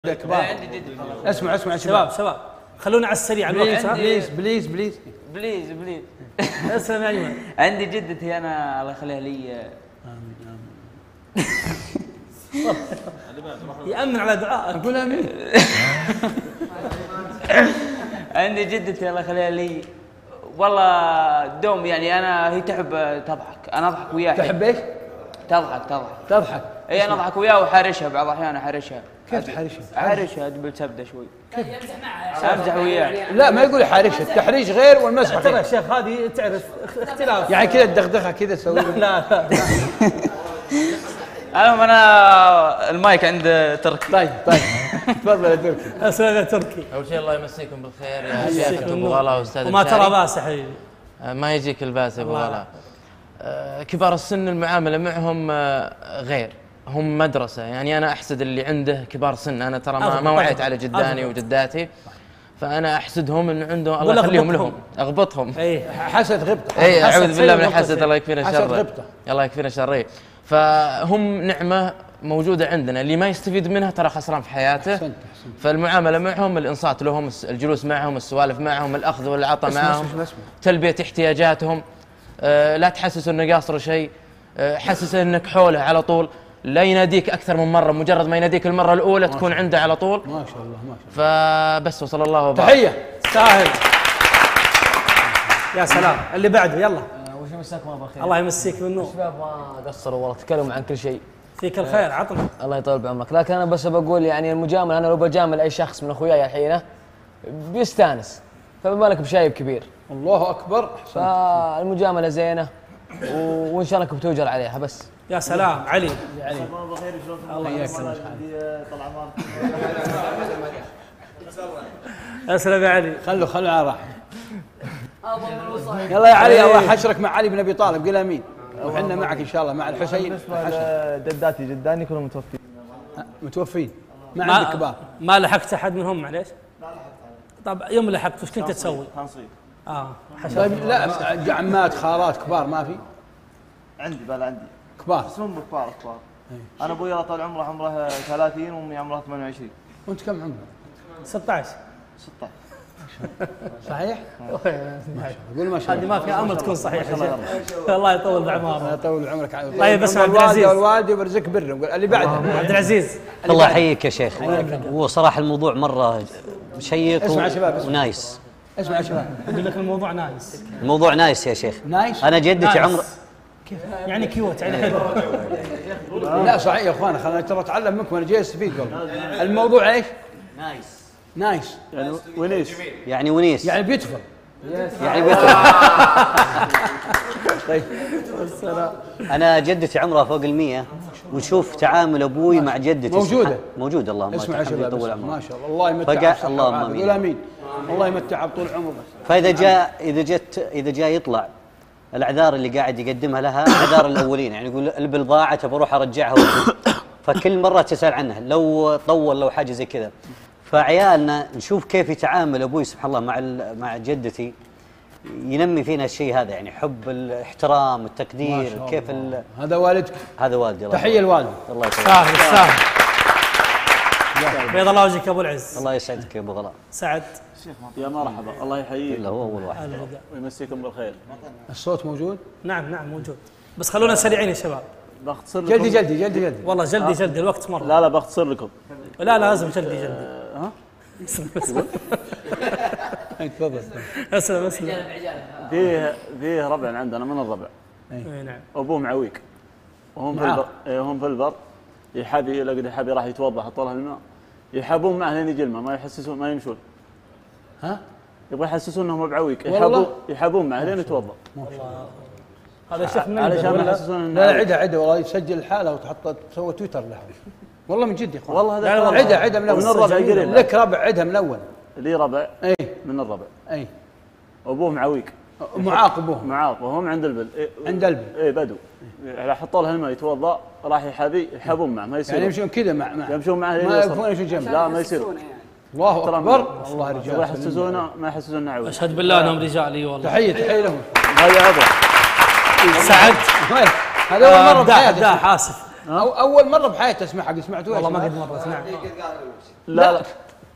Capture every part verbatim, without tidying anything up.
كبار. اسمع اسمع شباب شباب خلونا على السريع على الوقت. بليز بليز بليز بليز بليز اسلم يا ايمن. عندي جدتي انا الله يخليها لي. امين امين. يأمن على دعائك. اقول امين. عندي جدتي الله يخليها لي والله دوم، يعني انا هي تحب تضحك، انا اضحك وياها. تحب ايش؟ تضحك تضحك تضحك. اي انا اضحك وياها وحارشها بعض الاحيان احارشها. كيف تحرشها؟ احارشها بالسبده شوي. كيف؟ امزح وياها. لا ما يقول حارشها، التحريش غير والمزح ترى يا غير. شيخ هذه تعرف اختلاف. يعني كذا الدغدغه كذا تسوي. لا لا لا. المهم انا المايك عند تركي. طيب طيب تفضل يا تركي. اسلم يا تركي. اول شيء الله يمسيكم بالخير يا شيخ ابو غلا واستاذ وما ترى باس يا حبيبي. ما يجيك الباس يا ابو غلا. كبار السن المعامله معهم غير، هم مدرسه، يعني انا احسد اللي عنده كبار سن. انا ترى ما, ما وعيت على جداني وجداتي، فانا احسدهم انه عندهم الله يخليهم لهم، اغبطهم. اي حسد غبطه. اي اعوذ بالله من الحسد، الله يكفينا حسد شره. غبطه. الله يكفينا شره. فهم نعمه موجوده عندنا، اللي ما يستفيد منها ترى خسران في حياته. أحسنت أحسنت. فالمعامله معهم، الانصات لهم، الجلوس معهم، السوالف معهم، الاخذ والعطاء معهم، تلبيه احتياجاتهم. أه لا تحسسه انه قاصر شيء، أه حسسه انك حوله على طول، لا يناديك اكثر من مره، مجرد ما يناديك المره الاولى تكون عنده على طول. ما شاء الله ما شاء الله. فبس وصلى الله وبارك. تحيه ساهل. يا سلام. اللي بعده يلا. وش مساكم الله بالخير. الله يمسيك بالنور. الشباب ما قصروا والله، تكلموا عن كل شيء. فيك الخير عطنا. الله يطول بعمرك، لكن انا بس بقول يعني المجامله، انا لو بجامل اي شخص من اخوياي الحين بيستانس، فما بالك بشايب كبير. الله اكبر. فالمجامله زينه وان شاء الله انكم بتوجر عليها. بس يا سلام علي. يا علي الله بخير. شلون الله يحييك. طلع عمار. اسلم يا علي. خلوا خلوا على راحه. يلا يا علي الله حشرك مع علي بن ابي طالب، قل امين. وحنا معك ان شاء الله مع الحسين. بالنسبه لجداتي جداني كلهم متوفين. متوفين. ما عندك كبار؟ ما لحقت احد منهم معليش؟ لا لحقت. طب يوم لحقت وش كنت تسوي؟ تنصيب. اه طيب لا عمات خالات كبار ما في؟ عندي بلا عندي كبار. بس هم كبار كبار. انا ابوي الله طال عمره عمره ثلاثين وامي عمرها ثمانية وعشرين. وانت كم عمرك؟ ستة عشر. ستة عشر. صحيح؟ ما شاء الله. قول ما شاء هذه الله. ما في امل تكون صحيحه. الله يطول بعمره. الله يطول عمرك. طيب بس عبد العزيز والوالدي ويرزقك برهم. اللي بعده عبد العزيز. الله يحييك يا شيخ. هو صراحه الموضوع مره شيق اسمع يا شباب، اسمع. ونايس. اسمع يا شباب، اقول لك الموضوع نايس. الموضوع نايس يا شيخ. نايس. انا جدتي عمر كيف يعني كيوت يعني حلو. لا صحيح يا اخوان، خلينا ترى اتعلم منكم، انا جاي استفيد والله. الموضوع ايش؟ نايس. نايس يعني ونيس. يعني ونيس. يعني بيوتيفل. يعني بيوتيفل. طيب انا جدتي عمرها فوق المية، ونشوف تعامل ابوي مع جدتي موجوده موجوده. اللهم اسمع يا شباب، طول ما عمرك. شاء الله. الله يمتع فقع بصحة اللهم وعافية. امين. قول امين. الله يمتع بطول عمره. فاذا جاء اذا جت اذا جاء يطلع الاعذار اللي قاعد يقدمها لها اعذار الاولين، يعني يقول البضاعه تبى اروح ارجعها وأجي. فكل مره تسال عنها لو طول لو حاجه زي كذا. فعيالنا نشوف كيف يتعامل ابوي سبحان الله مع مع جدتي، ينمي فينا الشيء هذا، يعني حب الاحترام التقدير. كيف هذا والدك؟ هذا والدي. الله تحيه الوالد. الله يسعدك. سهل سهل. بيض الله وجهك ابو العز. الله يسعدك يا ابو غلا. سعد. يا مرحبا، الله يحييك. الا هو اول واحد. ويمسيكم بالخير. الصوت موجود؟ نعم نعم موجود، بس خلونا سريعين يا شباب. بختصر لكم. جلدي جلدي جلدي جلدي. والله جلدي جلدي الوقت مر. لا لا بختصر لكم. لا لازم جلدي جلدي. ها؟ اسلم تفضل. اسلم اسلم. فيه فيه ربع عندنا من الربع. اي نعم. ابوه معويق وهم في البر. هم في البر يحبي يلاقي حبي راح يتوضا، حطوا له الماء، يحبون معه لين يجي الماء، ما يحسسون ما يمشون. ها؟ يبغى يحسسون انهم بعويق، يحبون يحبون معه لين يتوضا. هذا شيخ من علشان ما يحسسون. لا عده عده والله، يسجل الحاله وتحط تسوي تويتر لها. والله من جد يا اخوان. والله هذا عده عده من من الربع قريب. لك ربع عدها من اول. لي ربع. اي من الربع. اي. ابوه معويق. معاق ابوه. معاق وهم عند البل. إيه عند البل. اي بدو. حطوا له الماء يتوضا، راح يحابي يحابون معه ما يصير. يعني يمشون كذا مع مع يمشون معه ما يوقفون يمشون جنبه. لا ما يصيرون. الله اكبر. الله رجال. يبغى يحسسونه ما يحسسونه عويق. اشهد بالله انهم رجال. اي والله. تحيه تحيه لهم. هذا عضو. سعد. هذا اول مره بحياتي. لا حاسف. أو اول مره بحياتي اسمعها، قد سمعتوها؟ والله ما قد مره سمعت. لا لا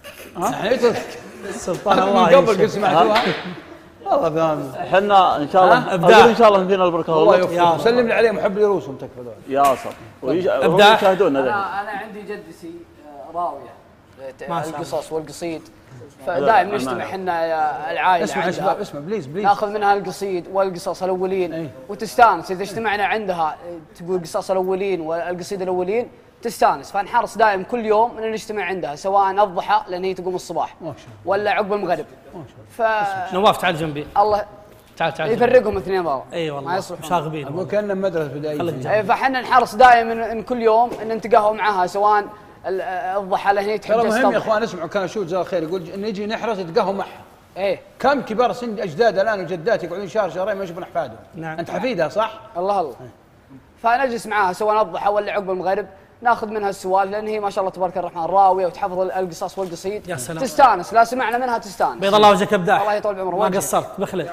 ها سلطان من الله قبل قد يشفي. سمعتوها؟ والله فاهم. احنا ان شاء الله إبداع. أقول ان شاء الله فينا البركه الله والله. يوفقكم. سلم لي عليهم، محب لي رؤوسهم تكفى ذول. يا صب إبداع. ويشاهدونا ذا. انا انا عندي جدتي آه، راويه ما شاء الله. القصص والقصيد، فدائما نجتمع احنا العائله اسمع يا عندها. شباب، اسمع بليز بليز. ناخذ منها القصيد والقصص الاولين أي. وتستانس. اذا اجتمعنا عندها تقول قصص الاولين والقصيد الاولين تستانس، فنحرص دائما كل يوم ان نجتمع عندها، سواء الضحى لان هي تقوم الصباح ما شاء الله. ولا عقب المغرب. ف نواف تعال جنبي، الله تعال تعال جنبي. يفرقهم اثنين ضرب. اي ما والله يصلحون. شاغبين. اقول كاننا مدرسه بدائيه. خليك جنبي. إيه، فاحنا نحرص دائما ان كل يوم ان نتقهوى معها، سواء ال- الضحى لان هي تحب ترى مهم يا تستضحى. اخوان، اسمعوا كان شو جزاه خير يقول نجي نحرص نتقهوى معها. ايه كم كبار سن اجداد الان وجدات يقعدون شهر شهرين ما يشوفون احفادهم. نعم. انت حفيدها صح؟ الله الله. فنجلس معاها سواء الضحى ولا عقب المغرب، ناخذ منها السوالف لان هي ما شاء الله تبارك الرحمن راويه وتحفظ القصص والقصيد. يا سلام. تستانس، لا سمعنا منها تستانس. بيض الله وجهك ابداع. الله يطول بعمرك. ما وجهك. قصرت بخلت.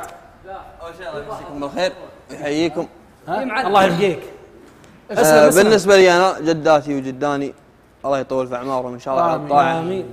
يمسيكم بالخير ويحييكم. الله يبقيك. آه اسلم اسلم. بالنسبه لي انا جداتي وجداني الله يطول في اعمارهم ان شاء الله على آمين. الطاعه. امين.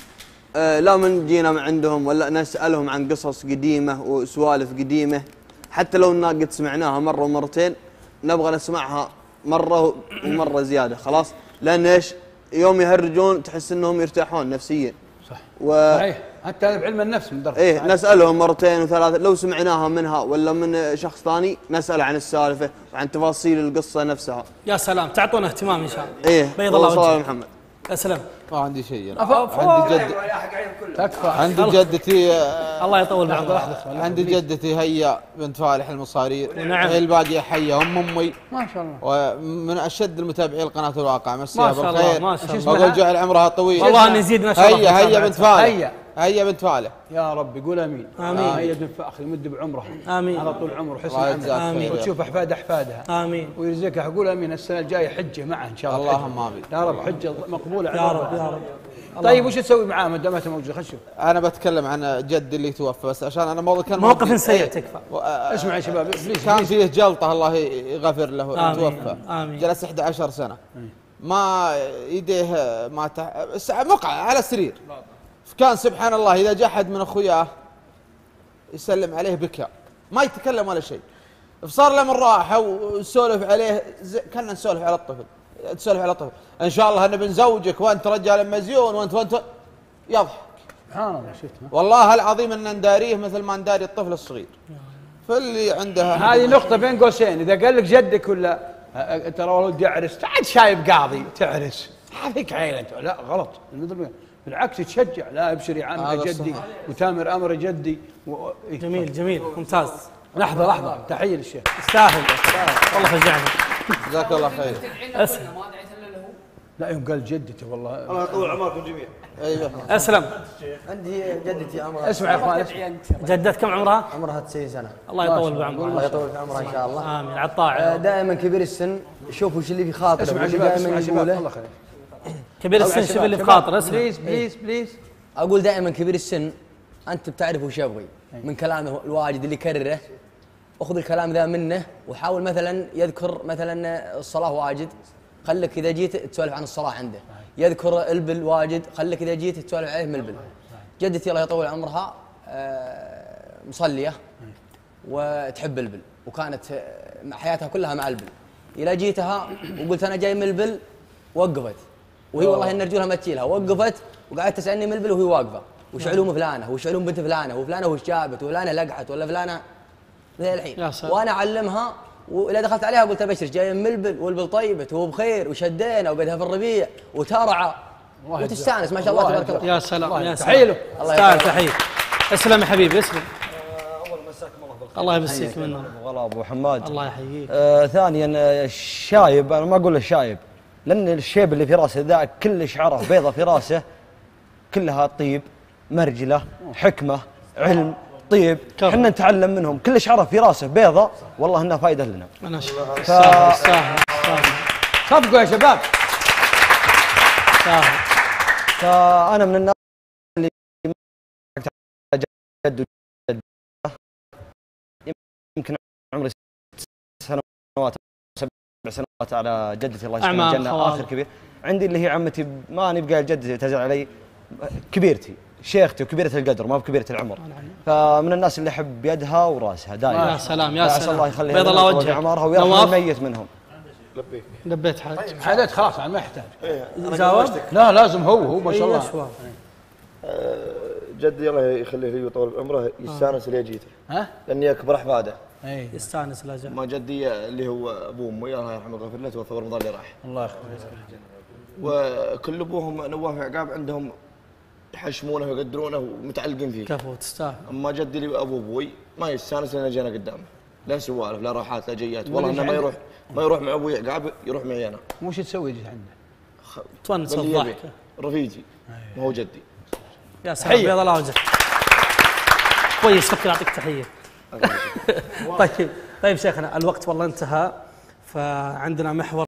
آه لا من جينا من عندهم ولا نسالهم عن قصص قديمه وسوالف قديمه، حتى لو اننا قد سمعناها مره ومرتين نبغى نسمعها مره ومره زياده خلاص، لان ايش؟ يوم يهرجون تحس انهم يرتاحون نفسيا. صح. و... صحيح، حتى هذا بعلم النفس من درجه. ايه نسالهم مرتين وثلاثه، لو سمعناها منها ولا من شخص ثاني نسال عن السالفه وعن تفاصيل القصه نفسها. يا سلام، تعطونا اهتمام ان شاء الله. ايه بيض الله صلى الله على وجهك. محمد. اسلم. ما عندي شيء أنا. أفا- عندي جد تكفى. عندي جدتي آه، الله يطول بعمرك. عندي جدتي هيا بنت فالح المصارير. نعم. هي الباقيه حيه، هم امي ما شاء الله. ومن اشد المتابعين لقناه الواقع. مسيها ما شاء الله، بالخير. ما شاء الله. واقول جعل عمرها طويل. والله ان يزيدنا شرف. هيا هيا بنت فالح. هيا. هيا بنت فالح. يا رب يقول امين. آمين. آه هي بنت فاخر يمد بعمرها. آمين. على طول عمره حسن الله عمره. يجزاك آمين. خير. وتشوف احفاد احفادها. امين. ويرزقها. اقول امين السنه الجايه حجه معه ان شاء الله. اللهم آمين. يا رب حجه مقبوله. يا رب يا رب. طيب وش تسوي معاه ما دامته موجود؟ خل نشوف. انا بتكلم عن جدي اللي توفى بس عشان انا موضوع كان موقف موجود. سيء إيه. تكفى. و- آه، اسمع يا شباب بليز. كان فيه جلطه الله يغفر له. آمين. توفى. آمين. جلس إحدى عشرة سنه ما يديه ما تح... بس مقع على السرير. كان سبحان الله اذا جاء احد من اخوياه يسلم عليه بكى، ما يتكلم ولا شيء. فصار له من راحه وسولف عليه زي... كنا نسولف على الطفل، تسولف على الطفل ان شاء الله انا بنزوجك وانت رجال مزيون وانت وانت يضحك. سبحان الله شفت. والله العظيم ان نداريه مثل ما نداري الطفل الصغير. فاللي عنده هذه نقطة بين قوسين، إذا قال لك جدك ولا أه، ترى والله يعرس، تعال شايب قاضي تعرس، هذيك عيلة أنت. لا غلط، بالعكس تشجع، لا ابشر يا عمي هذا جدي صحيح. وتامر أمر جدي و... إيه. جميل جميل ممتاز. لحظة لحظة، تحية للشيخ. يستاهل. والله فجعني. جزاك الله خير. اسلم. لا يوم قال جدته والله. الله يطول عمركم جميعا. ايوه اسلم. عندي جدتي عمرها اسمع يا اخوان اسمع. جدتك كم عمرها؟ عمرها تسعين سنه. الله يطول بعمرها. الله يطول في عمرها ان شاء الله. امين على الطاعه. دائما كبير السن شوفوا وش اللي في خاطره اسمع يا واللي شباب دائما اسمع يا شباب الله يقوله. خير. كبير السن شوف اللي في خاطر. اسمع. بليز بليز بليز. اقول دائما كبير السن انت بتعرف وش يبغي من كلامه الواجد اللي يكرره. اخذ الكلام ذا منه وحاول مثلا يذكر مثلا الصلاه واجد، خليك اذا جيت تسولف عن الصلاه عنده. يذكر البل واجد، خليك اذا جيت تسولف عليه من البل. جدتي الله يطول عمرها آه، مصليه وتحب البل، وكانت آه، حياتها كلها مع البل. الى جيتها وقلت انا جاي من البل وقفت، وهي والله ان رجولها ما تشيلها، وقفت وقعدت تسالني من البل وهي واقفه، وش علوم فلانه وش علوم بنت فلانه وفلانه وش جابت وفلانه لقحت ولا فلانه زي الحين. يا سلام. وانا اعلمها، واذا دخلت عليها قلت ابشر جاي من البل والبل طيبت وهو بخير وشدينا وبدها في الربيع وترعى وتستانس ما شاء الله تبارك الله. يا سلام يا تحية سلام. له. استاهل تحيه. اسلم يا حبيبي اسلم. الله يمسيك منه. والله ابو حماد. الله يحييك. آه ثانيا آه، الشايب انا ما اقول له الشايب لان الشيب اللي في راسه ذا كل شعره بيضه في راسه كلها طيب مرجله حكمه علم طيب احنا نتعلم منهم. كل شعره في راسه بيضه والله انها فائده لنا. انا ف... استاهل استاهل. صفقوا يا شباب. استاهل. فانا من الناس اللي جد وجد يمكن عمري ست سنوات سبع على جدتي الله يسلمها أعمام، الجنه خوال. اخر كبير. عندي اللي هي عمتي ما نبقى جدتي تزعل علي، كبيرتي شيختي وكبيره القدر ما بكبيره العمر. فمن الناس اللي احب يدها وراسها دائما. يا سلام يا فعسى سلام. الله يخليها بيض لنا الله طول وجهك. عمرها ويرحم نواف؟ الميت منهم. لبيك لبيت حاج. حدث خلاص ما يحتاج. جاوب؟ لا لازم هو هو ما شاء أي الله. أشواف. جدي الله يخليه لي ويطول بعمره يستانس اللي جيته ها؟ لاني اكبر احفاده. اي يستانس لا جاء. ما جدي اللي هو ابو امي الله يرحمه ويغفر له توفى رمضان اللي راح. الله يخليك. وكل ابوهم نواف عقاب عندهم يحشمونه ويقدرونه ومتعلقين فيه. كفو تستاهل. اما جدي اللي ابو ابوي ما يستانس لان جينا قدامه. لا سوالف لا راحات لا جيات والله انه ما يروح ما يروح مع ابوي عقاب يروح معي انا. وش تسوي جيت عنده؟ تونس باللي يبي. الضحكه. رفيجي ما هو جدي. يا سلام بيض الله وجهك. كويس فكر يعطيك تحيه. طيب طيب شيخنا الوقت والله انتهى، فعندنا محور